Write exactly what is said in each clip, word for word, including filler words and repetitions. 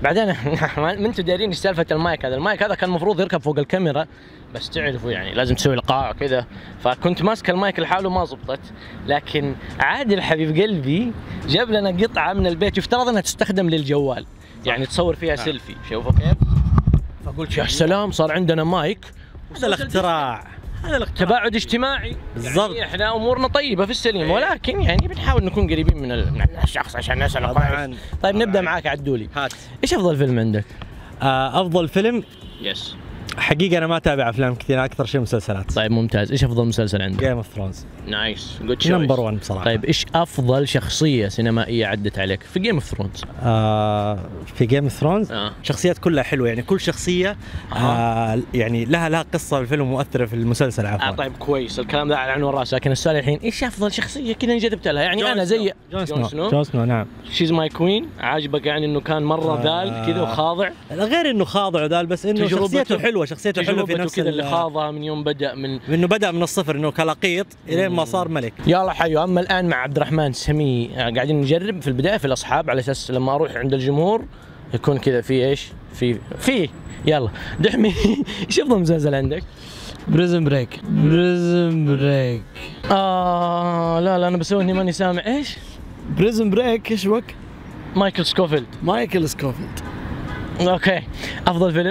بعدين ما انتم دارين ايش سالفه المايك هذا، المايك هذا كان المفروض يركب فوق الكاميرا بس تعرفوا يعني لازم تسوي لقاء كذا، فكنت ماسك المايك لحاله ما زبطت. لكن عادل حبيب قلبي جاب لنا قطعه من البيت يفترض انها تستخدم للجوال، يعني تصور فيها سيلفي، شوفوا كيف؟ فقلت يا سلام صار عندنا مايك. هذا الاختراع، هذا الاختراع تباعد اجتماعي بالضبط. يعني احنا امورنا طيبه في السليم، ولكن يعني بنحاول نكون قريبين من, من الشخص عشان نساله كويس. طيب نبدا معاك عدولي، هات. ايش افضل فيلم عندك؟ آه افضل فيلم يس. حقيقة أنا ما أتابع أفلام كثير، أكثر شيء مسلسلات. طيب ممتاز، إيش أفضل مسلسل عندك؟ جيم اوف ثرونز. نايس، جود تشويس. نمبر واحد بصراحة. طيب إيش أفضل شخصية سينمائية عدت عليك في جيم اوف ثرونز؟ آه في جيم اوف ثرونز آه. شخصيات كلها حلوة، يعني كل شخصية آه يعني لها لها قصة في الفيلم ومؤثرة في المسلسل عفوا. آه طيب كويس، الكلام ده على عين والراس، لكن السؤال الحين إيش أفضل شخصية كذا انجذبت لها؟ يعني أنا زي جون سنو. جون سنو نعم. شيز ماي كوين، عاجبك يعني إنه كان مرة ذال آه كذا وخاضع؟ غير إنه خاضع وذال، بس إنه شخصيته حلوة، شخصيته حلوة في نفس كذا اللي خاضها من يوم بدأ من انه بدأ من الصفر، انه كلاقيط الين ما صار ملك. يلا حيو. اما الان مع عبد الرحمن سمي قاعدين نجرب في البدايه في الاصحاب على اساس لما اروح عند الجمهور يكون كذا في ايش؟ في في يلا دحمي ايش افضل مسلسل عندك؟ بريزن بريك. بريزن بريك. اه لا لا انا بسوي اني ماني سامع. ايش؟ بريزن بريك ايش وك؟ مايكل سكوفيلد. مايكل سكوفيلد. اوكي. افضل فيلم؟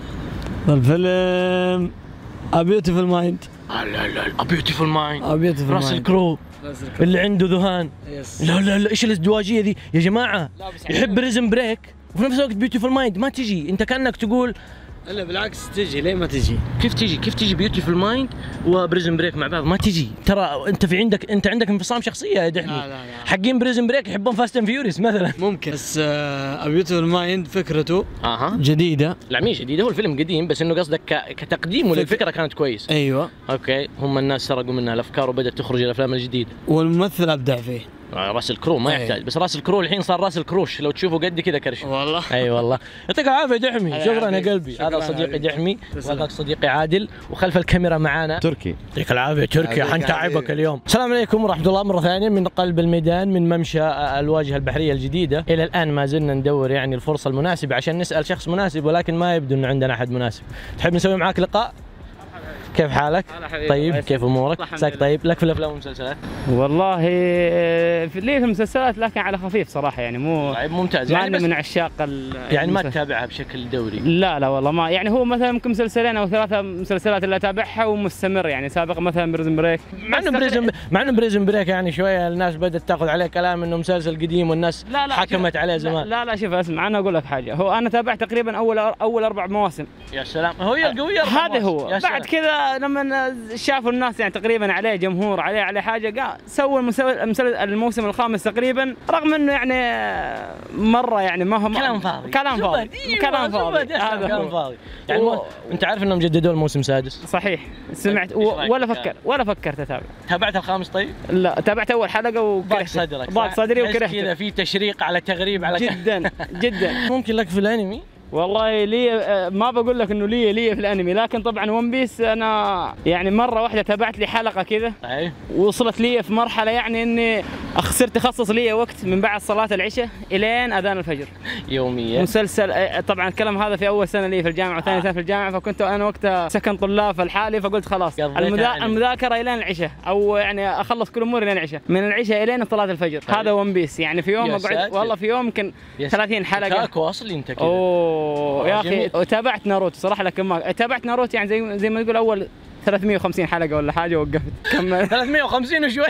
الفيلم A Beautiful Mind. لا لا لا A Beautiful Mind. A Beautiful Mind. راسل كرو اللي عنده ذهان. لا لا لا ايش الازدواجيه ذي يا جماعه؟ يحب بريزن بريك وفي نفس الوقت بيوتيفول مايند، ما تجي انت كانك تقول لا بالعكس تجي، ليه ما تجي؟ كيف تجي؟ كيف تجي بيوتيفول مايند وبريزن بريك مع بعض؟ ما تجي، ترى انت في عندك انت عندك انفصام شخصيه يا دحمي. لا لا لا. حقين بريزن بريك يحبون فاست اند فيوريس مثلا. ممكن، بس A Beautiful Mind فكرته اها جديدة. لا مش جديده، هو الفيلم قديم بس انه قصدك ك... كتقديمه فك... للفكره كانت كويس. ايوه اوكي، هم الناس سرقوا منها الافكار وبدات تخرج الافلام الجديده، والممثل ابدع فيه. راسل كرو ما يحتاج. بس راسل كرو الحين صار راسل كروش، لو تشوفه قد كذا كرش والله. اي والله. يعطيك العافيه دحمي، شكرا يا قلبي. هذا صديقي دحمي وهذاك صديقي عادل، وخلف الكاميرا معانا تركي. يعطيك العافيه تركي، حنتعبك اليوم. السلام عليكم ورحمه الله مره ثانيه من قلب الميدان، من ممشى الواجهه البحريه الجديده. الى الان ما زلنا ندور يعني الفرصه المناسبه عشان نسال شخص مناسب، ولكن ما يبدو انه عندنا احد مناسب. تحب نسوي معاك لقاء؟ كيف حالك؟ طيب كيف امورك؟ ساك طيب؟ لك في الافلام والمسلسلات؟ والله لي في المسلسلات لكن على خفيف صراحه، يعني مو طيب ممتاز. يعني من عشاق يعني ما تتابعها بشكل دوري؟ لا لا والله ما، يعني هو مثلا ممكن مسلسلين او ثلاثه مسلسلات اللي اتابعها ومستمر، يعني سابقا مثلا بريزن بريك. مع انه بريزن مع انه بريزن بريك يعني شويه الناس بدات تاخذ عليه كلام انه مسلسل قديم والناس لا لا حكمت عليه زمان. لا لا شوف اسمع، انا اقول لك حاجه، هو انا تابعت تقريبا اول اول اربع مواسم. يا سلام، هو القويه هذا هو. بعد كذا لما شافوا الناس يعني تقريبا عليه جمهور، عليه عليه حاجه، قال سووا الموسم الخامس تقريبا، رغم انه يعني مره يعني ما هو كلام فاضي كلام فاضي كلام فاضي هذا كلام فاضي. يعني و... انت عارف انهم جددوا الموسم السادس؟ صحيح سمعت و... ولا فكر ولا فكرت اتابع. تابعت الخامس طيب؟ لا تابعت اول حلقه وكرهت. ضاق صدرك. ضاق صدري وكرهت كذا في تشريق على تغريب على جدا جدا. ممكن لك في الانمي؟ والله لي ما بقول لك انه لي لي في الانمي، لكن طبعا ون بيس انا يعني مره واحده تابعت لي حلقه كذا، ايوه وصلت لي في مرحله يعني اني خسرت اخصص لي وقت من بعد صلاه العشاء الين اذان الفجر يوميا. مسلسل طبعا الكلام هذا في اول سنه لي في الجامعه وثاني آه. سنه في الجامعه، فكنت انا وقتها سكن طلاب لحالي، فقلت خلاص المذا... المذاكره الين العشاء، او يعني اخلص كل اموري الين العشاء، من العشاء الين صلاه الفجر. طيب. هذا ون بيس يعني في يوم اقعد والله في يوم يمكن ثلاثين حلقه. كاكو اصلي انت كذا. اوه يا اخي وتابعت ناروتو صراحه، لكن ما تابعت ناروتو يعني زي زي ما تقول اول ثلاثمئة وخمسين حلقه ولا حاجه وقفت. كمل ثلاثمئة وخمسين وشويه.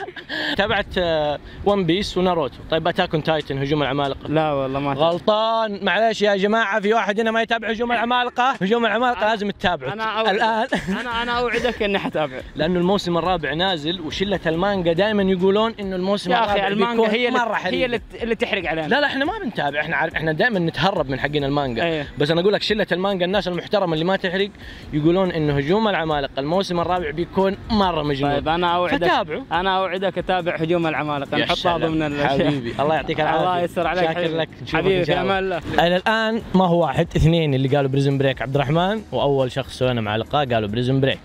تابعت ون بيس وناروتو. طيب اتاك اون تايتن هجوم العمالقه؟ لا والله ما غلطان، معلش يا جماعه، في واحد هنا ما يتابع هجوم العمالقه. هجوم العمالقه لازم تتابعه الان. انا انا اوعدك اني حتابع، لانه الموسم الرابع نازل، وشله المانجا دائما يقولون انه الموسم يا الرابع اخي المانجا هي مرة هي اللي, اللي تحرق علينا. لا لا احنا ما بنتابع، احنا عارف احنا دائما نتهرب من حقين المانجا. أيه. بس انا اقول لك شله المانجا الناس المحترمه اللي ما تحرق يقولون انه هجوم العمالقه الموسم الرابع بيكون مره مجنون. طيب انا اوعدك فتابعه. انا اوعدك اتابع هجوم العمالقه، نحطها ضمن الاشياء. حبيبي الله يعطيك العافيه. الله يستر عليك. شاكر لك حبيبي في امان الله. الى الان ما هو واحد اثنين اللي قالوا بريزن بريك عبد الرحمن، واول شخص سوينا مع لقاء قالوا بريزن بريك.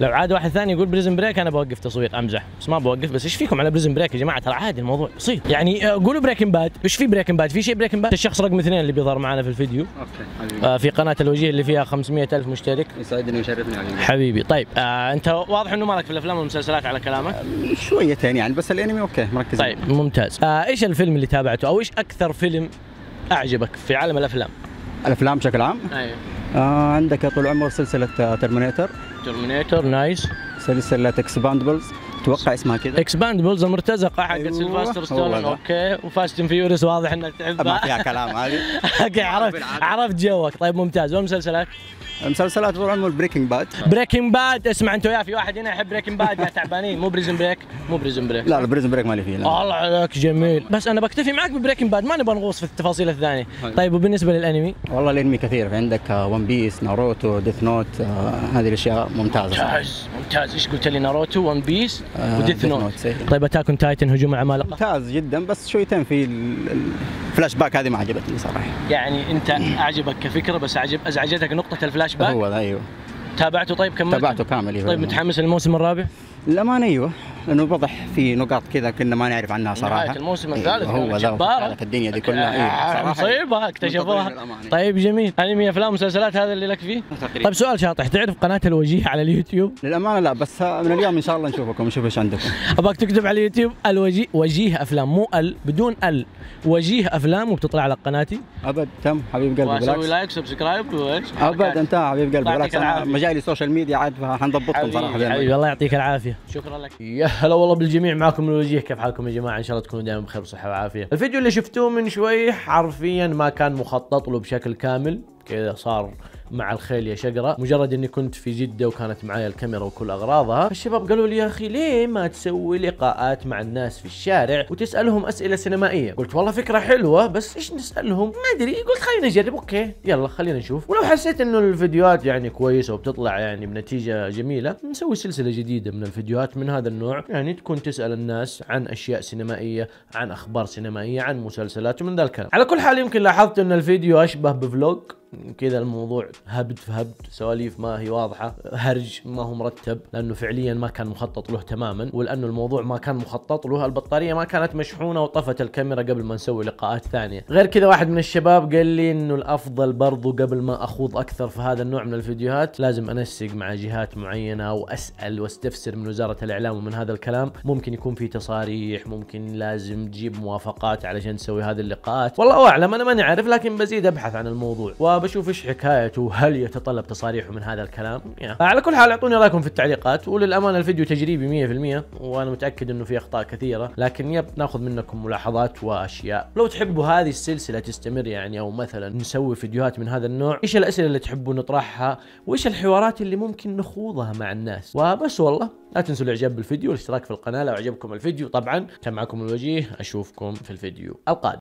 لو عاد واحد ثاني يقول بريزن بريك انا بوقف تصوير، امزح بس ما بوقف. بس ايش فيكم على بريزن بريك يا جماعه؟ ترى عادي الموضوع بسيط يعني. آه، قولوا بريكنج باد. ايش في بريكنج باد؟ في شيء بريكنج باد؟ الشخص رقم اثنين اللي بيظهر معنا في الفيديو اوكي حبيبي. آه، في قناه الوجيه اللي فيها خمسمية ألف مشترك. يسعدني ويشرفني حبيبي. حبيبي طيب آه، انت واضح انه مالك في الافلام والمسلسلات على كلامك. شويتين يعني، بس الانمي اوكي مركز. طيب ممتاز. آه، ايش الفيلم اللي تابعته او ايش اكثر فيلم اعجبك في عالم الافلام؟ الافلام بشكل عام ايوه. آه عندك طول عمر سلسله ترمينيتر، ترمينيتور نايس. سلسله اكسباندبلز اتوقع اسمها كذا. اكسباندبلز المرتزقه حقت أيوة، سيلفستر هو ستالون. ذا. اوكي. وفاست اند فيوريوس واضح انك ما تحبها. فيها كلام هذه. اوكي عرفت عرفت جوك. طيب ممتاز. والمسلسلات؟ مسلسلات طول عمر بريكنج باد. بريكنج باد. اسمع انت وياه، في واحد هنا يحب بريكنج باد يا تعبانين. مو بريزن بريك، مو بريزن بريك. لا البريزن بريك مالي فيه. لا. الله عليك جميل. بس انا بكتفي معك ببريكنج باد، ما نبغى نغوص في التفاصيل الثانيه. طيب وبالنسبه للانمي؟ والله الانمي كثير، في عندك ون بيس، ناروتو، ديث نوت، آه هذه الاشياء ممتازه صراحة. ممتاز ممتاز. ايش قلت لي؟ ناروتو، ون بيس، آه، وديث Death نوت. Note، إيه. طيب اتاك اون تايتن هجوم العمالقه؟ ممتاز جدا، بس شويتين في ال- ال- الفلاش باك هذه ما عجبتني صراحه. يعني انت اعجبك كفكره بس عجب ازعجتك نقطه الفلاش باك. هو ذا ايوه. تابعته؟ طيب كملت؟ تابعته كامل. إيه. طيب متحمس للموسم الرابع؟ للأمانة ايوه، لانه وضح في نقاط كذا كنا ما نعرف عنها صراحه. نهاية الموسم إيه، الثالث هو ذا جبارة. كانت الدنيا دي كلها. آه، ايه صراحه مصيبه اكتشفوها. منتظرين للأمانة. طيب جميل. انمي، افلام، مسلسلات، هذا اللي لك فيه؟ تقريبا. طيب سؤال شاطح، تعرف قناه الوجيه على اليوتيوب؟ للامانه لا، بس من اليوم ان شاء الله نشوفكم نشوف ايش عندكم. ابغاك تكتب على اليوتيوب الوجيه، وجيه افلام، مو ال، بدون ال، وجيه افلام، وبتطلع على قناتي. ابد تم حبيب قلبي واسوي بالعكس. لايك سبسكرايب وايش؟ ابد انت حبيب قلبي بالعكس، انا العافية. مجالي سوشيال ميديا عاد حنضبطكم صراحه. حبيبي حبيبي الله يعطيك العافيه. شكرا لك. يا هلا والله بالجميع، معكم الوجيه. كيف حالكم يا جماعه؟ ان شاء الله تكونوا دائما بخير وصحه وعافيه. الفيديو اللي شفتوه من شوي حرفيا ما كان مخطط له بشكل كامل، كذا صار مع الخيل يا شقرة. مجرد اني كنت في جدة وكانت معايا الكاميرا وكل اغراضها، الشباب قالوا لي يا اخي ليه ما تسوي لقاءات مع الناس في الشارع وتسألهم اسئلة سينمائية؟ قلت والله فكرة حلوة، بس ايش نسألهم؟ ما ادري. قلت خلينا نجرب. اوكي يلا خلينا نشوف، ولو حسيت انه الفيديوهات يعني كويسة وبتطلع يعني بنتيجة جميلة نسوي سلسلة جديدة من الفيديوهات من هذا النوع، يعني تكون تسأل الناس عن اشياء سينمائية، عن اخبار سينمائية، عن مسلسلات ومن ذا الكلام. على كل حال يمكن لاحظت ان الفيديو اشبه بفلوج كذا، الموضوع هبد في هبد، سواليف ما هي واضحة، هرج ما هو مرتب، لأنه فعليا ما كان مخطط له تماما. ولأنه الموضوع ما كان مخطط له، البطارية ما كانت مشحونة وطفت الكاميرا قبل ما نسوي لقاءات ثانية. غير كذا واحد من الشباب قال لي إنه الأفضل برضو قبل ما أخوض أكثر في هذا النوع من الفيديوهات لازم أنسق مع جهات معينة وأسأل واستفسر من وزارة الإعلام ومن هذا الكلام. ممكن يكون في تصاريح، ممكن لازم تجيب موافقات علشان تسوي هذه اللقاءات، والله أعلم، أنا ماني عارف، لكن بزيد أبحث عن الموضوع وبشوف ايش حكايته، هل يتطلب تصاريح من هذا الكلام. يعني. على كل حال اعطوني رايكم في التعليقات، وللامانه الفيديو تجريبي مية في المية وانا متاكد انه في اخطاء كثيره، لكن يب ناخذ منكم ملاحظات واشياء. لو تحبوا هذه السلسله تستمر يعني، او مثلا نسوي فيديوهات من هذا النوع، ايش الاسئله اللي تحبوا نطرحها، وايش الحوارات اللي ممكن نخوضها مع الناس. وبس والله لا تنسوا الاعجاب بالفيديو والاشتراك في القناه لو عجبكم الفيديو. طبعا كان معكم الوجيه، اشوفكم في الفيديو القادم.